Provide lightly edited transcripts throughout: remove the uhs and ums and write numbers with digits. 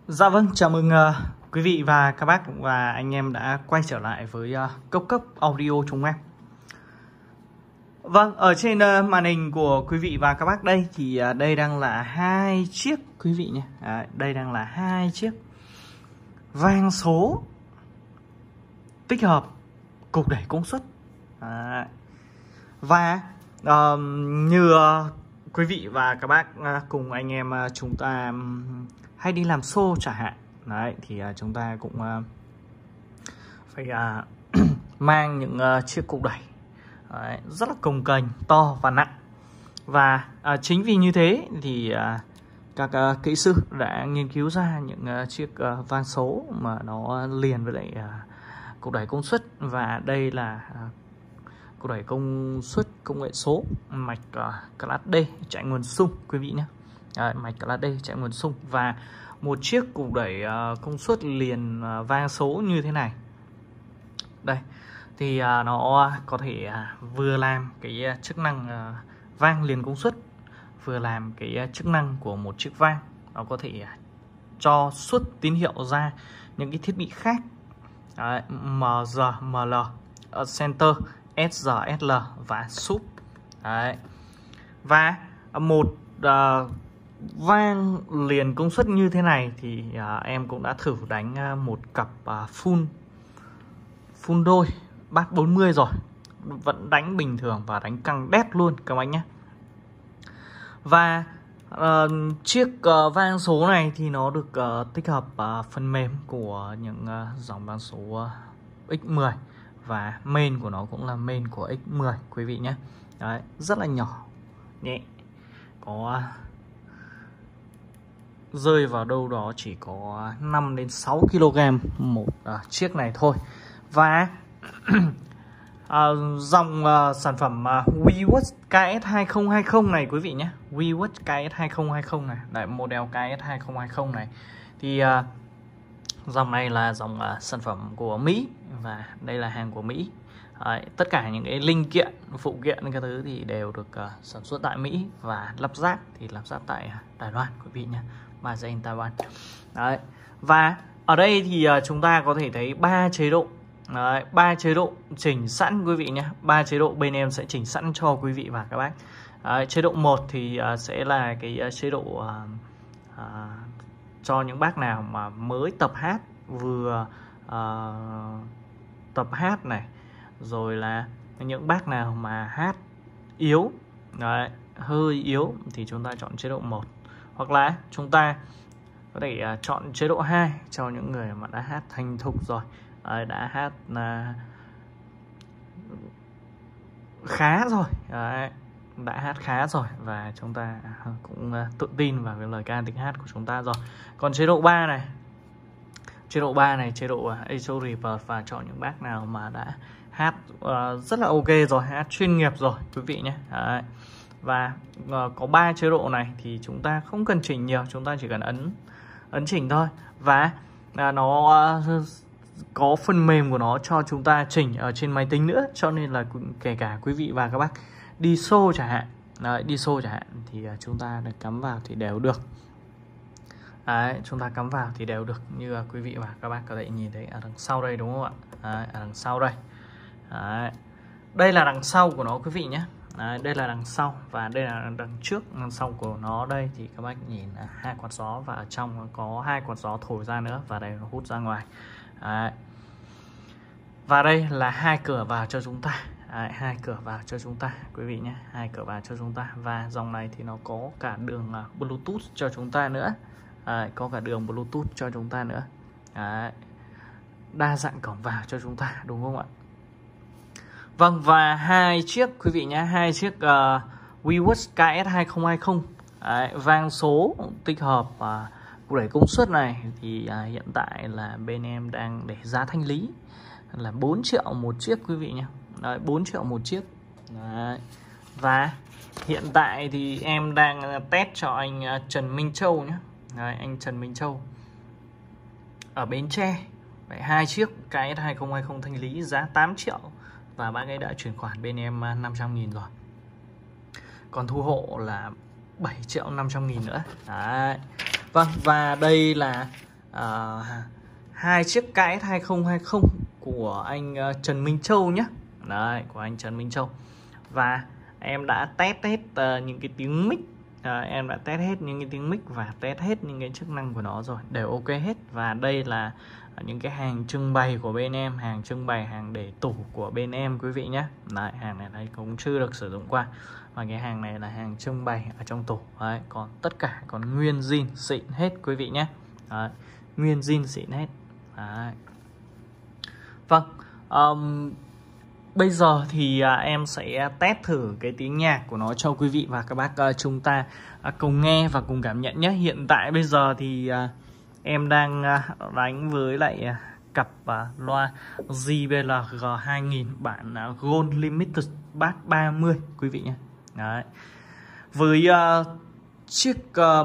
Dạ vâng, chào mừng quý vị và các bác và anh em đã quay trở lại với Cốc Cốc Audio chúng em. Vâng, ở trên màn hình của quý vị và các bác đây thì đây đang là hai chiếc quý vị nhé. Đây đang là hai chiếc vang số tích hợp cục đẩy công suất. Và như quý vị và các bác cùng anh em chúng ta hay đi làm xô chẳng hạn. Đấy, thì chúng ta cũng phải mang những chiếc cục đẩy rất là cồng kềnh, to và nặng. Và chính vì như thế thì các kỹ sư đã nghiên cứu ra những chiếc van số mà nó liền với lại cục đẩy công suất. Và đây là cục đẩy công suất công nghệ số mạch Class D chạy nguồn xung quý vị nhé. Mạch Class D chạy nguồn xung và một chiếc cục đẩy công suất liền vang số như thế này. Đây thì nó có thể vừa làm cái chức năng vang liền công suất, vừa làm cái chức năng của một chiếc vang. Nó có thể cho xuất tín hiệu ra những cái thiết bị khác. Đấy, MG, ML, Center, SG, SL và sub. Đấy. Và một vang liền công suất như thế này thì em cũng đã thử đánh một cặp full đôi bát 40 rồi, vẫn đánh bình thường và đánh căng đét luôn các bạn nhé. Và chiếc vang số này thì nó được tích hợp phần mềm của những dòng vang số X10 và main của nó cũng là main của X10 quý vị nhé. Đấy, rất là nhỏ, nhẹ, có rơi vào đâu đó chỉ có 5 đến 6 kg một chiếc này thôi. Và dòng sản phẩm WeWatch KS2020 này quý vị nhé, WeWatch KS2020 này, đấy, model KS2020 này thì dòng này là dòng sản phẩm của Mỹ và đây là hàng của Mỹ. Đấy, tất cả những cái linh kiện, phụ kiện cái thứ thì đều được sản xuất tại Mỹ và lắp ráp thì lắp ráp tại Đài Loan quý vị nhé, Made in Taiwan. Đấy. Và ở đây thì chúng ta có thể thấy 3 chế độ. Đấy, 3 chế độ chỉnh sẵn quý vị nhé. 3 chế độ bên em sẽ chỉnh sẵn cho quý vị và các bác. Đấy, chế độ 1 thì sẽ là cái chế độ cho những bác nào mà mới tập hát, vừa tập hát này, rồi là những bác nào mà hát yếu, đấy, hơi yếu thì chúng ta chọn chế độ 1. Hoặc là chúng ta có thể chọn chế độ 2 cho những người mà đã hát thành thục rồi, đã hát khá rồi, đấy, đã hát khá rồi và chúng ta cũng tự tin vào cái lời ca tiếng hát của chúng ta rồi. Còn chế độ 3 này, chế độ Echo Reverb và chọn những bác nào mà đã hát rất là ok rồi, hát chuyên nghiệp rồi quý vị nhé. Đấy. Và có 3 chế độ này thì chúng ta không cần chỉnh nhiều, chúng ta chỉ cần ấn chỉnh thôi. Và nó có phần mềm của nó cho chúng ta chỉnh ở trên máy tính nữa, cho nên là kể cả quý vị và các bác đi show chẳng hạn, đi show chẳng hạn thì chúng ta được cắm vào thì đều được. Đấy, chúng ta cắm vào thì đều được, như quý vị và các bác có thể nhìn thấy ở đằng sau đây đúng không ạ? Đấy, ở đằng sau đây. Đấy. Đây là đằng sau của nó quý vị nhé. Đấy, đây là đằng sau và đây là đằng trước. Đằng sau của nó đây thì các bác nhìn là 2 quạt gió và ở trong có 2 quạt gió thổi ra nữa và đây nó hút ra ngoài. Đấy. Và đây là 2 cửa vào cho chúng ta. Đấy, 2 cửa vào cho chúng ta quý vị nhé, 2 cửa vào cho chúng ta. Và dòng này thì nó có cả đường Bluetooth cho chúng ta nữa. Đấy, có cả đường Bluetooth cho chúng ta nữa. Đấy. Đa dạng cổng vào cho chúng ta đúng không ạ? Vâng, và hai chiếc quý vị nhé, hai chiếc WeWatch KS2020 vang số tích hợp cục đẩy công suất này thì hiện tại là bên em đang để giá thanh lý là 4 triệu một chiếc quý vị nhé. Đấy, 4 triệu một chiếc. Đấy. Và hiện tại thì em đang test cho anh Trần Minh Châu nhé. Đấy, anh Trần Minh Châu ở Bến Tre. Đấy, hai chiếc KS2020 thanh lý giá 8 triệu và bác ấy đã chuyển khoản bên em 500.000 rồi. Còn thu hộ là 7 triệu 500 nghìn nữa. Đấy. Vâng, và đây là 2 chiếc KS 2020 của anh Trần Minh Châu nhé. Đấy, của anh Trần Minh Châu. Và em đã test hết những cái tiếng mic, em đã test hết những cái tiếng mic và test hết những cái chức năng của nó rồi, đều ok hết. Và đây là những cái hàng trưng bày của bên em, hàng trưng bày, hàng để tủ của bên em quý vị nhé. Đấy, hàng này đây cũng chưa được sử dụng qua, và cái hàng này là hàng trưng bày ở trong tủ. Đấy, còn tất cả còn nguyên zin xịn hết quý vị nhé. Đấy, nguyên zin xịn hết. Đấy. Vâng, bây giờ thì em sẽ test thử cái tiếng nhạc của nó cho quý vị và các bác chúng ta cùng nghe và cùng cảm nhận nhé. Hiện tại bây giờ thì em đang đánh với lại cặp loa JBL G2000 bản Gold Limited Bass 30 quý vị nhé. Đấy. Với chiếc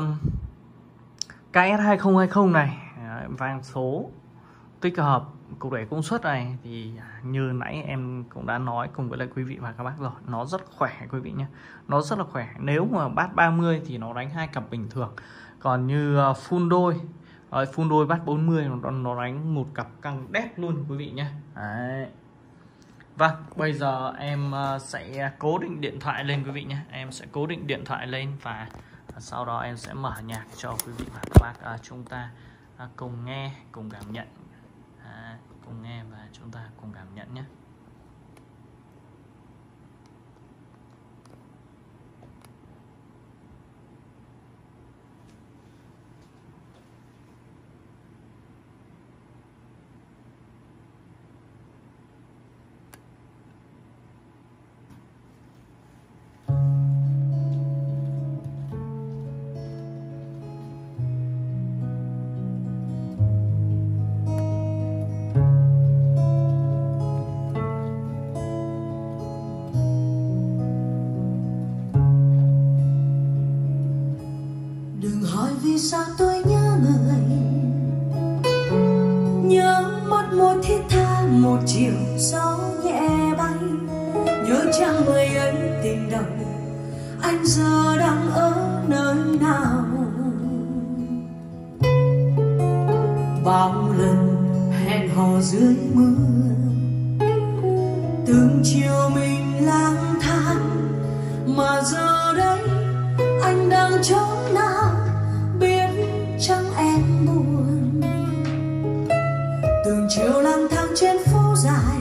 KS 2020 này, vang số tích hợp cục đẩy công suất này thì như nãy em cũng đã nói cùng với lại quý vị và các bác rồi, nó rất khỏe quý vị nhé. Nó rất là khỏe. Nếu mà bass 30 thì nó đánh 2 cặp bình thường, còn như full đôi bass 40 nó đánh 1 cặp căng đét luôn quý vị nhé. Đấy. Vâng, bây giờ em sẽ cố định điện thoại lên quý vị nhé. Em sẽ cố định điện thoại lên và sau đó em sẽ mở nhạc cho quý vị và các bác chúng ta cùng nghe, cùng cảm nhận. Cùng nghe và chúng ta cùng cảm nhận nhé. Vì sao tôi nhớ người, nhớ mất một thiết tha, một chiều gió nhẹ bay. Nhớ chăng người ấy tình đầu, anh giờ đang ở nơi nào. Bao lần hẹn hò dưới mưa, từng chiều mình lang thang, mà giờ đây anh đang chỗ nào chẳng em buồn. Từng chiều lang thang trên phố dài,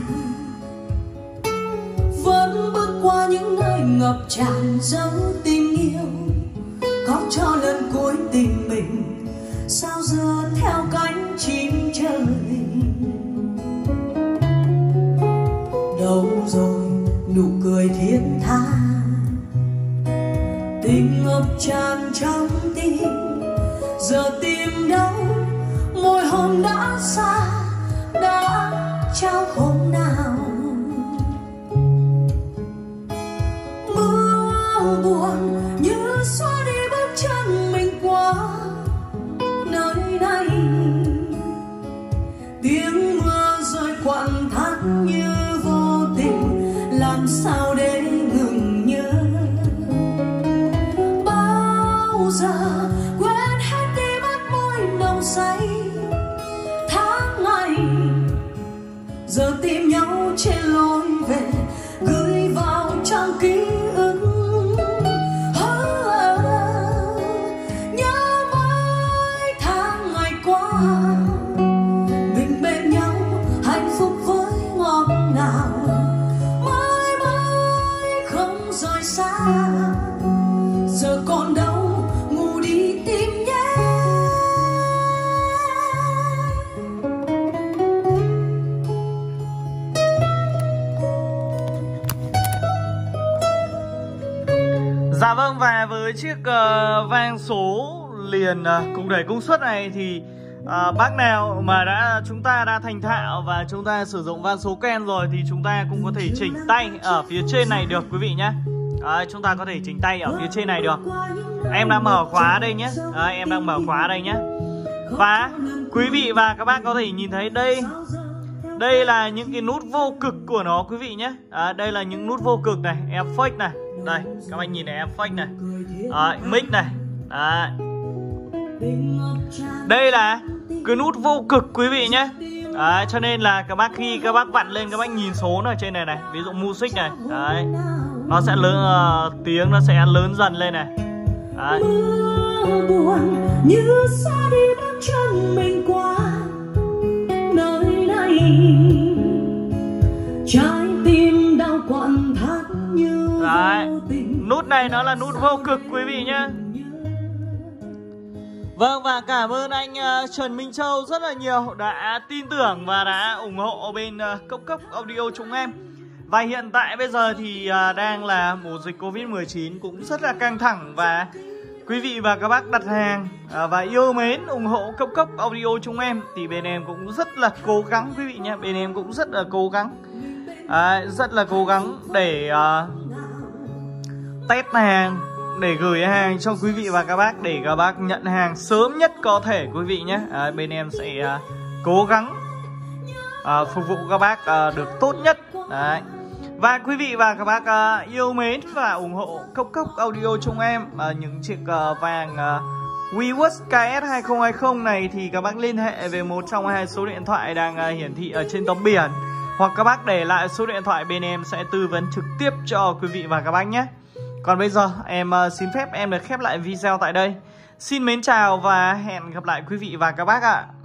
vẫn bước qua những nơi ngập tràn dấu tình yêu. Có cho lần cuối tình mình, sao giờ theo cánh chim trời. Đâu rồi nụ cười thiết tha, tình ngập tràn trong tim. Giờ tìm đâu môi hôn đã xa, đã trao hôm nào. Mưa buồn như xóa đi bước chân mình qua nơi này. Tiếng mưa rơi quặn thắt như vô tình, làm sao để ngừng nhớ. Bao giờ say tháng ngày, giờ tìm nhau trên lối về, gửi vào trang ký ức. Nhớ mãi tháng ngày qua, mình bên nhau hạnh phúc với ngọt ngào. Mãi mãi không rời xa, giờ còn đâu ngủ đi tìm nhé. Dạ vâng, và với chiếc vang số liền cục đẩy công suất này thì bác nào mà chúng ta đã thành thạo và chúng ta sử dụng van số Ken rồi thì chúng ta cũng có thể chỉnh tay ở phía trên này được quý vị nhé. Chúng ta có thể chỉnh tay ở phía trên này được. Em đang mở khóa đây nhé. Em đang mở khóa đây nhé. Và quý vị và các bác có thể nhìn thấy đây là những cái nút vô cực của nó quý vị nhé. Đây là những nút vô cực này, effect này. Đây, các bạn nhìn này, effect này, mic này. Đây là Cái nút vô cực quý vị nhé. Đấy, cho nên là các bác khi các bác vặn lên các bác nhìn số ở trên này này, ví dụ music này, đấy, nó sẽ lớn, tiếng nó sẽ lớn dần lên này. Đấy. Mưa buồn như xóa đi bước chân mình qua nơi này, trái tim đau quặn thắt như đấy. vô tình. Nút này nó là nút vô cực quý vị nhé. Vâng, và cảm ơn anh Trần Minh Châu rất là nhiều đã tin tưởng và đã ủng hộ bên Cốc Cốc Audio chúng em. Và hiện tại bây giờ thì đang là mùa dịch Covid-19 cũng rất là căng thẳng, và quý vị và các bác đặt hàng và yêu mến ủng hộ Cốc Cốc Audio chúng em thì bên em cũng rất là cố gắng quý vị nhé. Bên em cũng rất là cố gắng, rất là cố gắng để test hàng, để gửi hàng cho quý vị và các bác, để các bác nhận hàng sớm nhất có thể quý vị nhé. Bên em sẽ cố gắng phục vụ các bác được tốt nhất. Đấy. Và quý vị và các bác yêu mến và ủng hộ Cốc Cốc Audio chúng em những chiếc vàng WeWorks KS 2020 này thì các bác liên hệ về một trong hai số điện thoại đang hiển thị ở trên tấm biển, hoặc các bác để lại số điện thoại, bên em sẽ tư vấn trực tiếp cho quý vị và các bác nhé. Còn bây giờ em xin phép em được khép lại video tại đây. Xin mến chào và hẹn gặp lại quý vị và các bác ạ.